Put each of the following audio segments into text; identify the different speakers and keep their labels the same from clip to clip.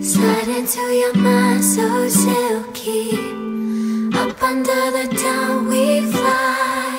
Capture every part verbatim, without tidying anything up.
Speaker 1: Slide into your mind so silky. Up under the down we fly.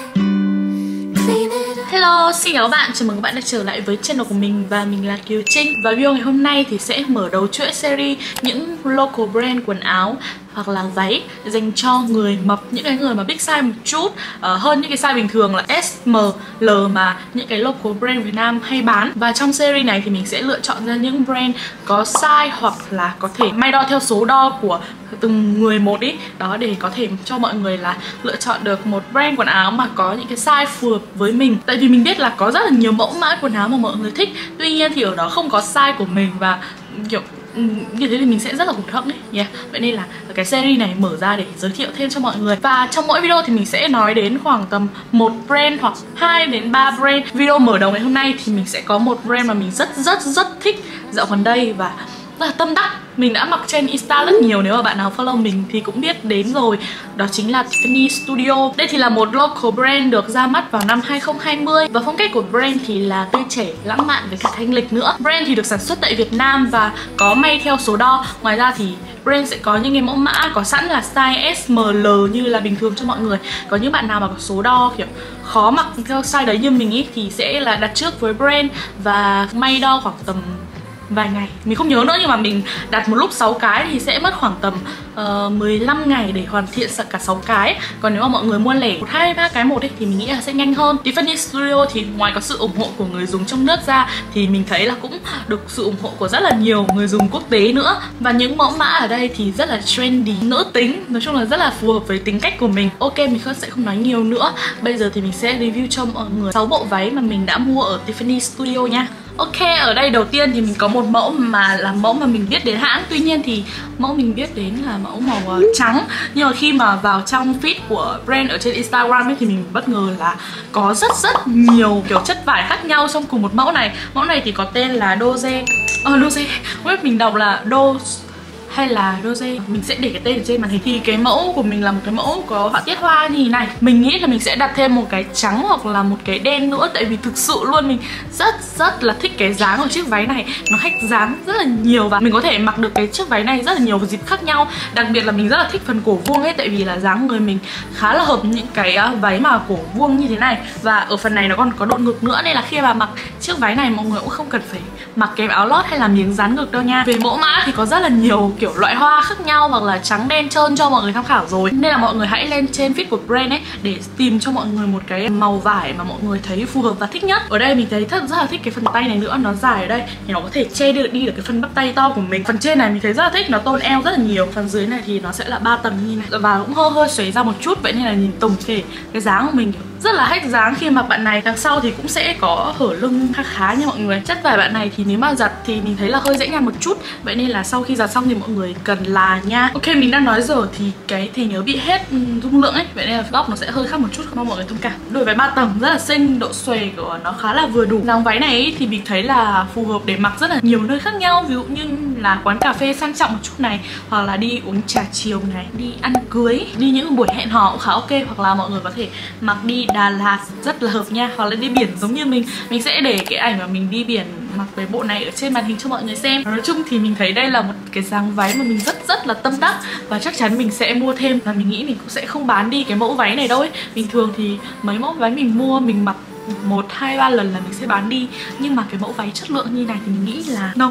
Speaker 1: Clean it up.
Speaker 2: Hello, xin chào các bạn, chào mừng các bạn đã trở lại với channel của mình và mình là Kiều Trinh. Và video ngày hôm nay thì sẽ mở đầu chuỗi series những local brand quần áo hoặc là váy dành cho người mập, những cái người mà big size một chút, uh, hơn những cái size bình thường là S, M, L mà những cái local brand Việt Nam hay bán. Và trong series này thì mình sẽ lựa chọn ra những brand có size hoặc là có thể may đo theo số đo của từng người một ý, đó để có thể cho mọi người là lựa chọn được một brand quần áo mà có những cái size phù hợp với mình. Tại vì mình biết là có rất là nhiều mẫu mã quần áo mà mọi người thích, tuy nhiên thì ở đó không có size của mình và kiểu như thế thì mình sẽ rất là hụt hẫng ấy, yeah. Vậy nên là cái series này mở ra để giới thiệu thêm cho mọi người. Và trong mỗi video thì mình sẽ nói đến khoảng tầm một brand hoặc hai đến ba brand. Video mở đầu ngày hôm nay thì mình sẽ có một brand mà mình rất rất rất thích dạo gần đây và rất là tâm đắc. Mình đã mặc trên Insta rất nhiều, nếu mà bạn nào follow mình thì cũng biết đến rồi. Đó chính là Tiffany Studio. Đây thì là một local brand được ra mắt vào năm hai không hai không. Và phong cách của brand thì là tươi trẻ, lãng mạn với cả thanh lịch nữa. Brand thì được sản xuất tại Việt Nam và có may theo số đo. Ngoài ra thì brand sẽ có những cái mẫu mã có sẵn là size S, M, L như là bình thường cho mọi người. Có những bạn nào mà có số đo kiểu khó mặc theo size đấy như mình ý thì sẽ là đặt trước với brand và may đo khoảng tầm vài ngày, mình không nhớ nữa, nhưng mà mình đặt một lúc sáu cái thì sẽ mất khoảng tầm uh, mười lăm ngày để hoàn thiện cả sáu cái. Còn nếu mà mọi người mua lẻ một hai ba cái một ấy, thì mình nghĩ là sẽ nhanh hơn. Tiffany Studio thì ngoài có sự ủng hộ của người dùng trong nước ra thì mình thấy là cũng được sự ủng hộ của rất là nhiều người dùng quốc tế nữa. Và những mẫu mã ở đây thì rất là trendy, nữ tính, nói chung là rất là phù hợp với tính cách của mình. Ok, mình sẽ không nói nhiều nữa. Bây giờ thì mình sẽ review cho mọi người sáu bộ váy mà mình đã mua ở Tiffany Studio nha. Ok, ở đây đầu tiên thì mình có một mẫu mà là mẫu mà mình biết đến hãng. Tuy nhiên thì mẫu mình biết đến là mẫu màu uh, trắng. Nhưng mà khi mà vào trong feed của brand ở trên Instagram ấy, thì mình bất ngờ là có rất rất nhiều kiểu chất vải khác nhau trong cùng một mẫu này. Mẫu này thì có tên là Doze. Ờ, uh, Doze, không biết mình đọc là Do hay là Doze, mình sẽ để cái tên ở trên màn hình. Thì cái mẫu của mình là một cái mẫu có họa tiết hoa như thế này. Mình nghĩ là mình sẽ đặt thêm một cái trắng hoặc là một cái đen nữa, tại vì thực sự luôn mình rất rất là thích cái dáng của chiếc váy này. Nó hách dáng rất là nhiều và mình có thể mặc được cái chiếc váy này rất là nhiều dịp khác nhau. Đặc biệt là mình rất là thích phần cổ vuông ấy, tại vì là dáng người mình khá là hợp những cái váy mà cổ vuông như thế này. Và ở phần này nó còn có độ ngực nữa, nên là khi mà mặc chiếc váy này mọi người cũng không cần phải mặc cái áo lót hay là miếng dán ngực đâu nha. Về mẫu mã thì có rất là nhiều kiểu loại hoa khác nhau hoặc là trắng đen trơn cho mọi người tham khảo rồi, nên là mọi người hãy lên trên feed của brand ấy để tìm cho mọi người một cái màu vải mà mọi người thấy phù hợp và thích nhất. Ở đây mình thấy thật rất là thích cái phần tay này nữa, nó dài ở đây thì nó có thể che được đi được cái phần bắp tay to của mình. Phần trên này mình thấy rất là thích, nó tôn eo rất là nhiều. Phần dưới này thì nó sẽ là ba tầng như này và cũng hơi hơi xoáy ra một chút, vậy nên là nhìn tổng thể cái dáng của mình rất là hách dáng khi mặc bạn này. Đằng sau thì cũng sẽ có hở lưng khá khá nha mọi người. Chất vải bạn này thì nếu mà giặt thì mình thấy là hơi dễ nhăn một chút, vậy nên là sau khi giặt xong thì mọi người cần là nha. Ok, mình đang nói giờ thì cái thẻ nhớ bị hết dung lượng ấy, vậy nên là góc nó sẽ hơi khác một chút, mong mọi người thông cảm. Đôi váy ba tầng rất là xinh, độ xuề của nó khá là vừa đủ. Dáng váy này ấy, thì mình thấy là phù hợp để mặc rất là nhiều nơi khác nhau, ví dụ như là quán cà phê sang trọng một chút này, hoặc là đi uống trà chiều này, đi ăn cưới, đi những buổi hẹn hò cũng khá ok, hoặc là mọi người có thể mặc đi Đà Lạt rất là hợp nha, hoặc là đi biển giống như mình. Mình sẽ để cái ảnh mà mình đi biển mặc cái bộ này ở trên màn hình cho mọi người xem. Nói chung thì mình thấy đây là một cái dáng váy mà mình rất rất là tâm đắc và chắc chắn mình sẽ mua thêm, và mình nghĩ mình cũng sẽ không bán đi cái mẫu váy này đâu ấy. Bình thường thì mấy mẫu váy mình mua mình mặc một hai ba lần là mình sẽ bán đi, nhưng mà cái mẫu váy chất lượng như này thì mình nghĩ là no.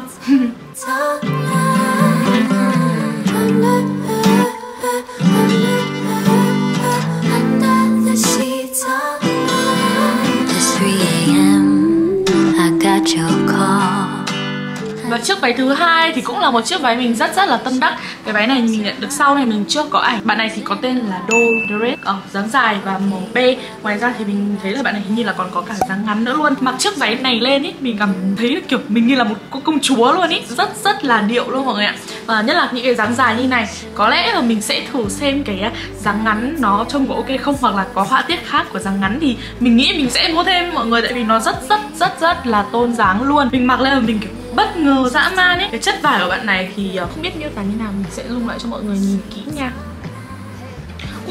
Speaker 2: Và chiếc váy thứ hai thì cũng là một chiếc váy mình rất rất là tâm đắc. Cái váy này mình nhận được sau này, mình chưa có ảnh. Bạn này thì có tên là Do Dress, ở dáng dài và màu be. Ngoài ra thì mình thấy là bạn này hình như là còn có cả dáng ngắn nữa luôn. Mặc chiếc váy này lên ý, mình cảm thấy kiểu mình như là một cô công chúa luôn ý, rất rất là điệu luôn mọi người ạ. Và nhất là những cái dáng dài như này, có lẽ là mình sẽ thử xem cái dáng ngắn nó trông có ok không, hoặc là có họa tiết khác của dáng ngắn thì mình nghĩ mình sẽ mua thêm mọi người, tại vì nó rất rất rất rất là tôn dáng luôn. Mình mặc lên là mình kiểu bất ngờ dã man ấy. Cái chất vải của bạn này thì không biết miêu tả như nào, mình sẽ zoom lại cho mọi người nhìn kỹ nha.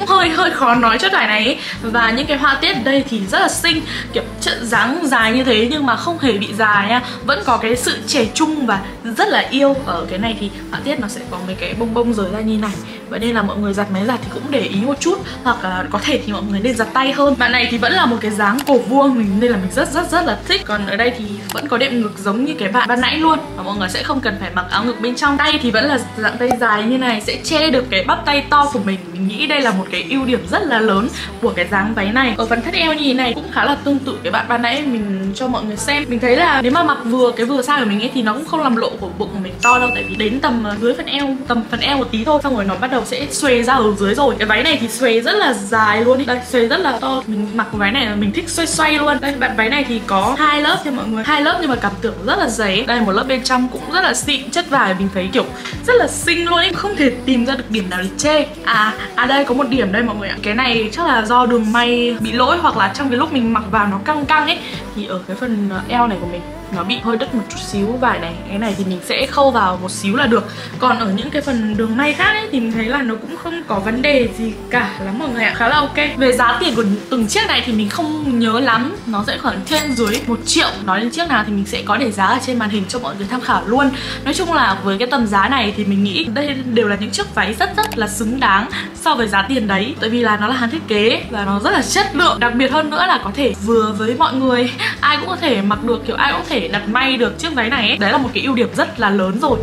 Speaker 2: cũng hơi hơi khó nói chất vải này ấy. Và những cái họa tiết ở đây thì rất là xinh, kiểu trận dáng dài như thế nhưng mà không hề bị dài nha, vẫn có cái sự trẻ trung và rất là yêu. Ở cái này thì họa tiết nó sẽ có mấy cái bông bông rời ra như này, vậy nên là mọi người giặt máy giặt thì cũng để ý một chút, hoặc là có thể thì mọi người nên giặt tay hơn. Bạn này thì vẫn là một cái dáng cổ vuông mình nên là mình rất rất rất là thích. Còn ở đây thì vẫn có đệm ngực giống như cái bạn ban nãy luôn, và mọi người sẽ không cần phải mặc áo ngực bên trong. Tay thì vẫn là dạng tay dài như này, sẽ che được cái bắp tay to của mình. Mình nghĩ đây là một cái ưu điểm rất là lớn của cái dáng váy này. Ở phần thắt eo như thế này cũng khá là tương tự cái bạn ban nãy mình cho mọi người xem. Mình thấy là nếu mà mặc vừa cái vừa size của mình ấy thì nó cũng không làm lộ của bụng của mình to đâu, tại vì đến tầm dưới phần eo, tầm phần eo một tí thôi, xong rồi nó bắt đầu sẽ xuề ra ở dưới rồi. Cái váy này thì xuề rất là dài luôn ý. Đây, xuề rất là to. Mình mặc cái váy này là mình thích xoay xoay luôn. Đây, bạn váy này thì có hai lớp nha mọi người, hai lớp nhưng mà cảm tưởng rất là dày. Đây, một lớp bên trong cũng rất là xịn, chất vải mình thấy kiểu rất là xinh luôn ý, không thể tìm ra được điểm nào để chê. À, à đây có một điểm đây mọi người ạ. Cái này chắc là do đường may bị lỗi, hoặc là trong cái lúc mình mặc vào nó căng căng ấy, thì ở cái phần eo này của mình nó bị hơi đứt một chút xíu vải này. Cái này thì mình sẽ khâu vào một xíu là được. Còn ở những cái phần đường may khác ấy thì mình thấy là nó cũng không có vấn đề gì cả lắm mọi người ạ, khá là ok. Về giá tiền của từng chiếc này thì mình không nhớ lắm, nó sẽ khoảng trên dưới một triệu. Nói đến chiếc nào thì mình sẽ có để giá ở trên màn hình cho mọi người tham khảo luôn. Nói chung là với cái tầm giá này thì mình nghĩ đây đều là những chiếc váy rất rất là xứng đáng so với giá tiền đấy, tại vì là nó là hàng thiết kế và nó rất là chất lượng. Đặc biệt hơn nữa là có thể vừa với mọi người, ai cũng có thể mặc được, kiểu ai cũng có thể đặt may được chiếc váy này ấy. Đấy là một cái ưu điểm rất là lớn rồi.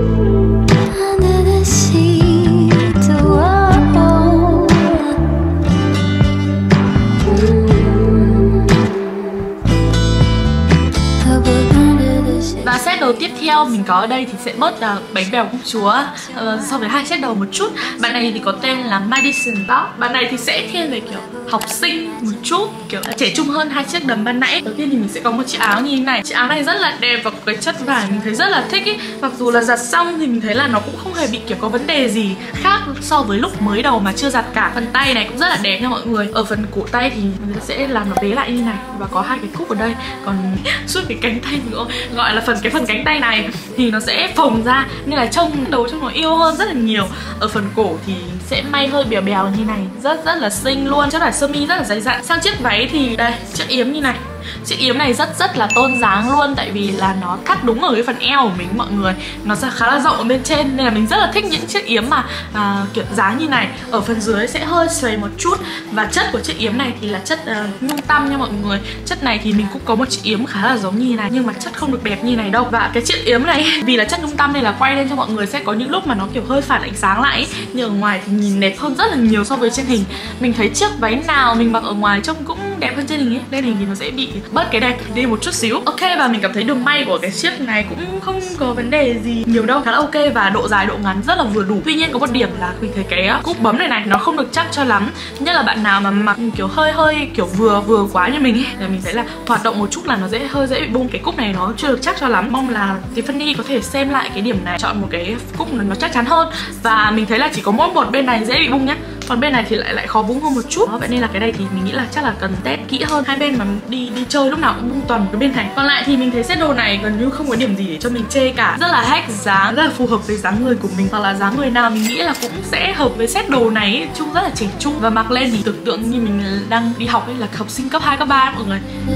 Speaker 2: Và set đồ tiếp theo mình có ở đây thì sẽ bớt uh, bánh bèo công chúa uh, so với hai set đầu một chút. Bạn này thì có tên là Madison Box. Bạn này thì sẽ thiên về kiểu học sinh một chút, kiểu trẻ trung hơn hai chiếc đầm ban nãy. Đầu tiên thì mình sẽ có một chiếc áo như thế này. Chiếc áo này rất là đẹp và có cái chất vải mình thấy rất là thích ý. Mặc dù là giặt xong thì mình thấy là nó cũng không hề bị kiểu có vấn đề gì khác so với lúc mới đầu mà chưa giặt cả. Phần tay này cũng rất là đẹp nha mọi người. Ở phần cổ tay thì mình sẽ làm nó bế lại như này và có hai cái cúc ở đây. Còn suốt cái cánh tay nữa, gọi là phần cái phần cánh tay này thì nó sẽ phồng ra nên là trông đầu trông nó yêu hơn rất là nhiều. Ở phần cổ thì sẽ may hơi bèo bèo như này, rất rất là xinh luôn. Chất vải sơ mi rất là dày dặn. Sang chiếc váy thì đây, chiếc yếm như này. Chiếc yếm này rất rất là tôn dáng luôn, tại vì là nó thắt đúng ở cái phần eo của mình mọi người. Nó sẽ khá là rộng ở bên trên nên là mình rất là thích những chiếc yếm mà à, kiểu dáng như này. Ở phần dưới sẽ hơi xuề một chút. Và chất của chiếc yếm này thì là chất uh, nhung tăm nha mọi người. Chất này thì mình cũng có một chiếc yếm khá là giống như này, nhưng mà chất không được đẹp như này đâu. Và cái chiếc yếm này vì là chất nhung tăm nên là quay lên cho mọi người sẽ có những lúc mà nó kiểu hơi phản ánh sáng lại ấy. Nhưng ở ngoài thì nhìn đẹp hơn rất là nhiều so với trên hình. Mình thấy chiếc váy nào mình mặc ở ngoài trông cũng đẹp hơn trên hình ấy. Lên hình thì nó sẽ bị bớt cái đẹp đi một chút xíu. Ok, và mình cảm thấy đường may của cái chiếc này cũng không có vấn đề gì nhiều đâu, khá là ok. Và độ dài độ ngắn rất là vừa đủ. Tuy nhiên có một điểm là mình thấy cái cúc bấm này này nó không được chắc cho lắm, nhất là bạn nào mà mặc kiểu hơi hơi kiểu vừa vừa quá như mình ấy, là mình thấy là hoạt động một chút là nó dễ hơi dễ bị bung. Cái cúc này nó chưa được chắc cho lắm. Mong là Tiffany có thể xem lại cái điểm này, chọn một cái cúc nó chắc chắn hơn. Và mình thấy là chỉ có mỗi một bên này dễ bị bung nhá, còn bên này thì lại lại khó bung hơn một chút. Đó, vậy nên là cái này thì mình nghĩ là chắc là cần test kỹ hơn. Hai bên mà đi đi chơi lúc nào cũng bung toàn cái bên này. Còn lại thì mình thấy set đồ này gần như không có điểm gì để cho mình chê cả. Rất là hack dáng, rất là phù hợp với dáng người của mình, hoặc là dáng người nào mình nghĩ là cũng sẽ hợp với set đồ này. Trông rất là trẻ trung và mặc lên thì tưởng tượng như mình đang đi học ấy, là học sinh cấp hai, cấp ba mọi người.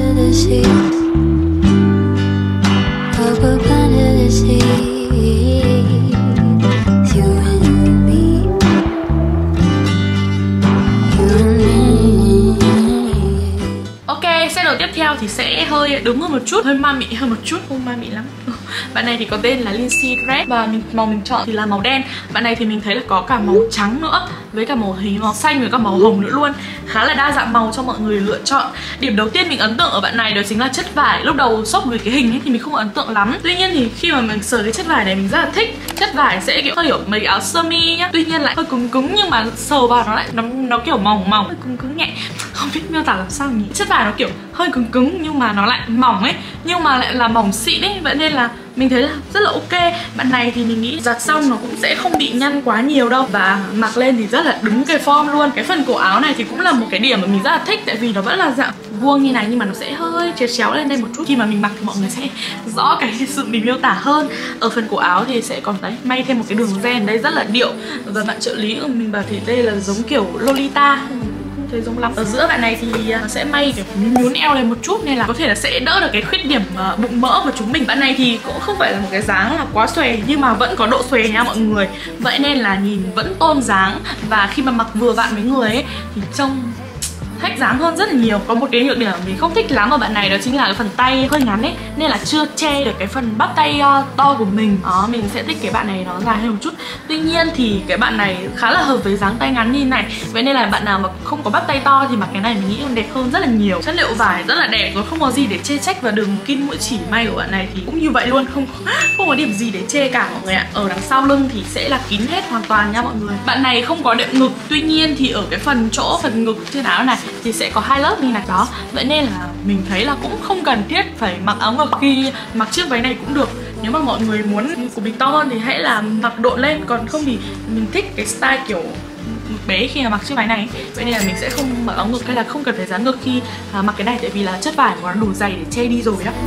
Speaker 2: Set đồ tiếp theo thì sẽ hơi đứng hơn một chút, hơi ma mị hơn một chút, không ma mị lắm. Bạn này thì có tên là Lindsay Red và mình, màu mình chọn thì là màu đen. Bạn này thì mình thấy là có cả màu trắng nữa, với cả màu hình màu xanh với cả màu hồng nữa luôn. Khá là đa dạng màu cho mọi người lựa chọn. Điểm đầu tiên mình ấn tượng ở bạn này đó chính là chất vải. Lúc đầu shop với cái hình ấy thì mình không ấn tượng lắm. Tuy nhiên thì khi mà mình sờ cái chất vải này mình rất là thích. Chất vải sẽ kiểu hơi kiểu mấy cái áo sơ mi nhá, tuy nhiên lại hơi cứng cứng, nhưng mà sờ vào nó lại nó, nó kiểu mỏng mỏng, hơi cứng cứng nhẹ. Không biết miêu tả làm sao nhỉ. Chất vải nó kiểu hơi cứng cứng nhưng mà nó lại mỏng ấy, nhưng mà lại là mỏng xịn ấy, vậy nên là mình thấy là rất là ok. Bạn này thì mình nghĩ giặt xong nó cũng sẽ không bị nhăn quá nhiều đâu, và mặc lên thì rất là đứng cái form luôn. Cái phần cổ áo này thì cũng là một cái điểm mà mình rất là thích, tại vì nó vẫn là dạng vuông như này nhưng mà nó sẽ hơi chéo chéo lên đây một chút. Khi mà mình mặc thì mọi người sẽ rõ cái sự mình miêu tả hơn. Ở phần cổ áo thì sẽ còn đấy may thêm một cái đường ren đây rất là điệu. Và bạn trợ lý của mình bảo thì đây là giống kiểu Lolita, không thấy giống lắm. Ở giữa bạn này thì nó sẽ may kiểu nhún eo lên một chút nên là có thể là sẽ đỡ được cái khuyết điểm uh, bụng mỡ của chúng mình. Bạn này thì cũng không phải là một cái dáng là quá xòe nhưng mà vẫn có độ xòe nha mọi người. Vậy nên là nhìn vẫn tôn dáng và khi mà mặc vừa vặn với người ấy thì trông thách dáng hơn rất là nhiều. Có một cái nhược điểm mình không thích lắm ở bạn này đó chính là cái phần tay hơi ngắn ấy nên là chưa che được cái phần bắp tay uh, to của mình. Đó, mình sẽ thích cái bạn này nó dài hơn một chút. Tuy nhiên thì cái bạn này khá là hợp với dáng tay ngắn như này. Vậy nên là bạn nào mà không có bắp tay to thì mặc cái này mình nghĩ còn đẹp hơn rất là nhiều. Chất liệu vải rất là đẹp rồi, không có gì để chê trách. Và đường kim mũi chỉ may của bạn này thì cũng như vậy luôn, không không có điểm gì để chê cả mọi người ạ. Ở đằng sau lưng thì sẽ là kín hết hoàn toàn nha mọi người. Bạn này không có đệm ngực, tuy nhiên thì ở cái phần chỗ phần ngực trên áo này thì sẽ có hai lớp như này đó. Vậy nên là mình thấy là cũng không cần thiết phải mặc áo ngực khi mặc chiếc váy này cũng được. Nếu mà mọi người muốn của mình to hơn thì hãy là mặc độn lên, còn không thì mình thích cái style kiểu ngực bé khi mà mặc chiếc váy này. Vậy nên là mình sẽ không mặc áo ngực hay là không cần phải dán ngực khi à, mặc cái này, tại vì là chất vải của nó đủ dày để che đi rồi á.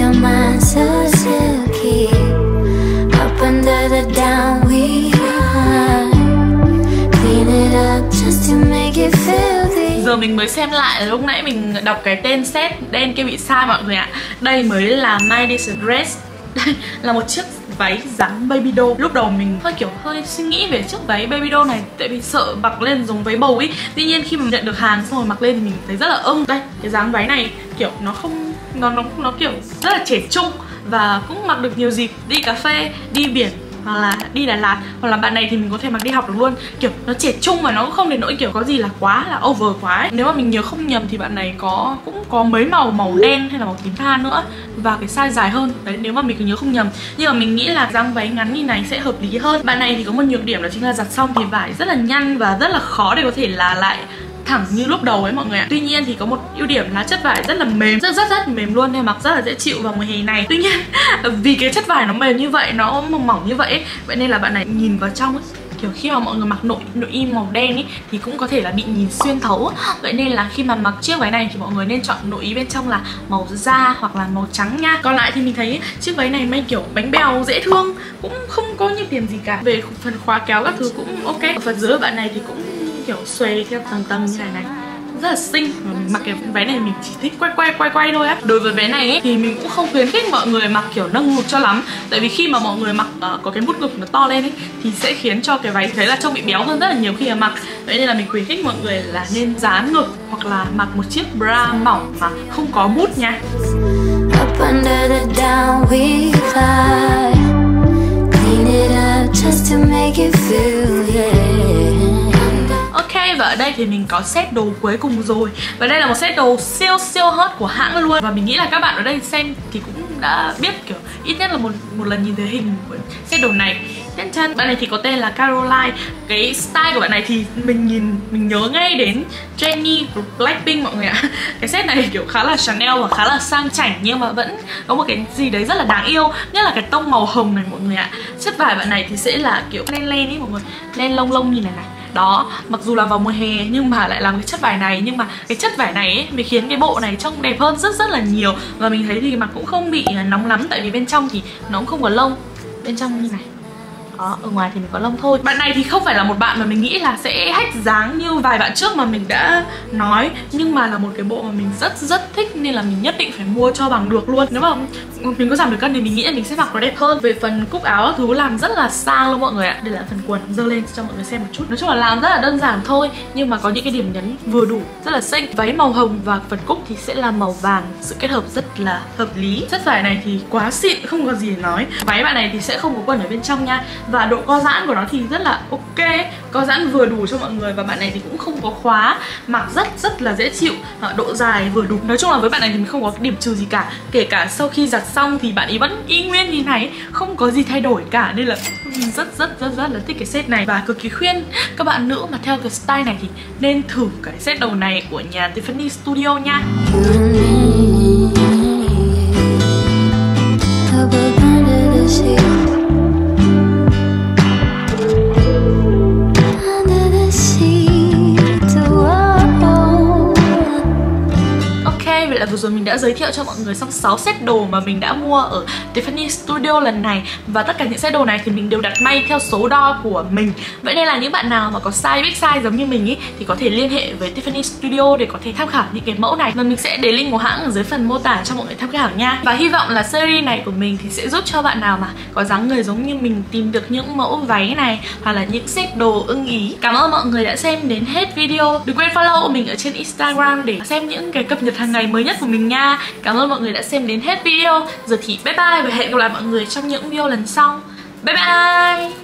Speaker 2: Giờ mình mới xem lại, lúc nãy mình đọc cái tên set đen kia bị sai mọi người ạ. Đây mới là My Decent Dress. Đây là một chiếc váy dáng baby doll. Lúc đầu mình hơi kiểu hơi suy nghĩ về chiếc váy baby doll này, tại vì sợ mặc lên giống váy bầu ý. Tuy nhiên khi mà nhận được hàng xong rồi mặc lên thì mình thấy rất là ưng. Đây, cái dáng váy này kiểu nó không nó nó nó kiểu rất là trẻ trung và cũng mặc được nhiều dịp, đi cà phê, đi biển hoặc là đi Đà Lạt, hoặc là bạn này thì mình có thể mặc đi học được luôn. Kiểu nó trẻ trung và nó cũng không đến nỗi kiểu có gì là quá là over quá ấy. Nếu mà mình nhớ không nhầm thì bạn này có cũng có mấy màu, màu đen hay là màu tím than nữa, và cái size dài hơn đấy, nếu mà mình cứ nhớ không nhầm. Nhưng mà mình nghĩ là dáng váy ngắn như này sẽ hợp lý hơn. Bạn này thì có một nhược điểm đó chính là giặt xong thì vải rất là nhăn và rất là khó để có thể là lại thẳng như lúc đầu ấy mọi người ạ. Tuy nhiên thì có một ưu điểm là chất vải rất là mềm, rất rất rất mềm luôn, nên mặc rất là dễ chịu vào mùa hè này. Tuy nhiên vì cái chất vải nó mềm như vậy, nó mỏng mỏng như vậy ấy, vậy nên là bạn này nhìn vào trong ấy, kiểu khi mà mọi người mặc nội nội y màu đen ấy thì cũng có thể là bị nhìn xuyên thấu. Vậy nên là khi mà mặc chiếc váy này thì mọi người nên chọn nội y bên trong là màu da hoặc là màu trắng nha. Còn lại thì mình thấy chiếc váy này may kiểu bánh bèo dễ thương, cũng không có nhược điểm gì cả. Về phần khóa kéo các thứ cũng ok. Ở phần dưới của bạn này thì cũng kiểu xuề theo tầng tầng như này này, rất là xinh. Và mình mặc cái váy này mình chỉ thích quay quay quay quay thôi á. Đối với váy này ấy, thì mình cũng không khuyến khích mọi người mặc kiểu nâng ngực cho lắm, tại vì khi mà mọi người mặc uh, có cái mút ngực nó to lên ấy thì sẽ khiến cho cái váy thấy là trông bị béo hơn rất là nhiều khi mà mặc. Vậy nên là mình khuyến khích mọi người là nên dán ngực hoặc là mặc một chiếc bra mỏng mà không có mút nha. Ok, và ở đây thì mình có set đồ cuối cùng rồi. Và đây là một set đồ siêu siêu hot của hãng luôn. Và mình nghĩ là các bạn ở đây xem thì cũng đã biết, kiểu ít nhất là một một lần nhìn thấy hình của set đồ này. Chân chân, bạn này thì có tên là Caroline. Cái style của bạn này thì mình nhìn, mình nhớ ngay đến Jennie của Blackpink mọi người ạ. Cái set này kiểu khá là Chanel và khá là sang chảnh, nhưng mà vẫn có một cái gì đấy rất là đáng yêu, nhất là cái tông màu hồng này mọi người ạ. Chất vải bạn này thì sẽ là kiểu len len ấy mọi người, len lông lông như này này. Đó, mặc dù là vào mùa hè nhưng mà lại làm cái chất vải này, nhưng mà cái chất vải này ấy, mới khiến cái bộ này trông đẹp hơn rất rất là nhiều. Và mình thấy thì mặc cũng không bị nóng lắm, tại vì bên trong thì nó cũng không có lông, bên trong như này. Đó, ở ngoài thì mình có lông thôi. Bạn này thì không phải là một bạn mà mình nghĩ là sẽ hack dáng như vài bạn trước mà mình đã nói, nhưng mà là một cái bộ mà mình rất rất thích nên là mình nhất định phải mua cho bằng được luôn. Nếu mà mình có giảm được cân thì mình nghĩ là mình sẽ mặc nó đẹp hơn. Về phần cúc áo thứ làm rất là sang luôn mọi người ạ. Đây là phần quần, dơ lên cho mọi người xem một chút. Nói chung là làm rất là đơn giản thôi, nhưng mà có những cái điểm nhấn vừa đủ, rất là xinh. Váy màu hồng và phần cúc thì sẽ là màu vàng, sự kết hợp rất là hợp lý. Chất vải này thì quá xịn, không có gì để nói. Váy bạn này thì sẽ không có quần ở bên trong nha. Và độ co giãn của nó thì rất là ok, co giãn vừa đủ cho mọi người. Và bạn này thì cũng không có khóa, mặc rất rất là dễ chịu, độ dài vừa đủ. Nói chung là với bạn này thì mình không có điểm trừ gì cả. Kể cả sau khi giặt xong thì bạn ấy vẫn y nguyên như này, không có gì thay đổi cả. Nên là mình rất rất rất rất là thích cái set này. Và cực kỳ khuyên các bạn nữ mà theo cái style này thì nên thử cái set đầu này của nhà Tiffany Studio nha. đã giới thiệu cho mọi người xong sáu set đồ mà mình đã mua ở Tiffany Studio lần này. Và tất cả những set đồ này thì mình đều đặt may theo số đo của mình. Vậy nên là những bạn nào mà có size big size giống như mình ý thì có thể liên hệ với Tiffany Studio để có thể tham khảo những cái mẫu này. Và mình sẽ để link của hãng ở dưới phần mô tả cho mọi người tham khảo nha. Và hy vọng là series này của mình thì sẽ giúp cho bạn nào mà có dáng người giống như mình tìm được những mẫu váy này hoặc là những set đồ ưng ý. Cảm ơn mọi người đã xem đến hết video. Đừng quên follow mình ở trên Instagram để xem những cái cập nhật hàng ngày mới nhất của mình nha. Cảm ơn mọi người đã xem đến hết video. Giờ thì bye bye và hẹn gặp lại mọi người trong những video lần sau. Bye bye.